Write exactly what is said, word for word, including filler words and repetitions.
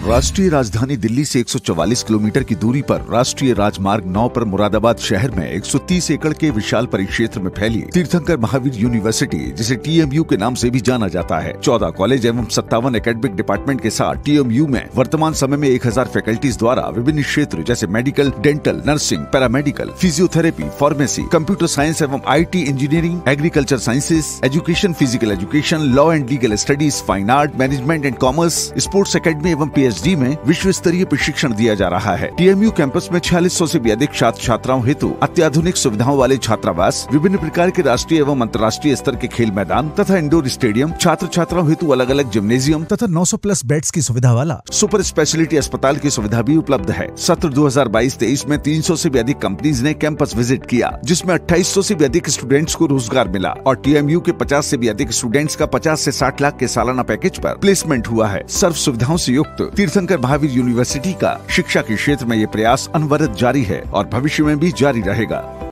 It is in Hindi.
राष्ट्रीय राजधानी दिल्ली से एक सौ चौवालीस किलोमीटर की दूरी पर राष्ट्रीय राजमार्ग नौ पर मुरादाबाद शहर में एक सौ तीस एकड़ के विशाल परिक्षेत्र में फैली तीर्थंकर महावीर यूनिवर्सिटी, जिसे टी एम यू के नाम से भी जाना जाता है, चौदह कॉलेज एवं सत्तावन एकेडमिक डिपार्टमेंट के साथ टी एम यू में वर्तमान समय में एक हजार फैकल्टीज द्वारा विभिन्न क्षेत्र जैसे medical, dental, nursing, paramedical, physiotherapy, pharmacy, computer science एवं I T engineering, agriculture sciences, education, physical education, law and legal studies, fine art, management and commerce, sports academy एवं पी एच डी में विश्व स्तरीय प्रशिक्षण दिया जा रहा है। टी एम यू कैंपस में छियालीस सौ से भी अधिक छात्र छात्राओं हेतु अत्याधुनिक सुविधाओं वाले छात्रावास, विभिन्न प्रकार के राष्ट्रीय एवं अंतर्राष्ट्रीय स्तर के खेल मैदान तथा इंडोर स्टेडियम, छात्र छात्राओं हेतु अलग अलग जिम्नेजियम तथा नौ सौ प्लस बेड्स की सुविधा वाला सुपर स्पेशलिटी अस्पताल की सुविधा भी उपलब्ध है। सत्र दो हजार बाईस तेईस में तीन सौ से भी अधिक कंपनीज ने कैंपस विजिट किया, जिसमें अट्ठाईस सौ से भी अधिक स्टूडेंट्स को रोजगार मिला और टी एम यू के पचास से भी अधिक स्टूडेंट्स का पचास से साठ लाख के सालाना पैकेज पर प्लेसमेंट हुआ है। सर्व सुविधाओं से युक्त तीर्थंकर महावीर यूनिवर्सिटी का शिक्षा के क्षेत्र में ये प्रयास अनवरत जारी है और भविष्य में भी जारी रहेगा।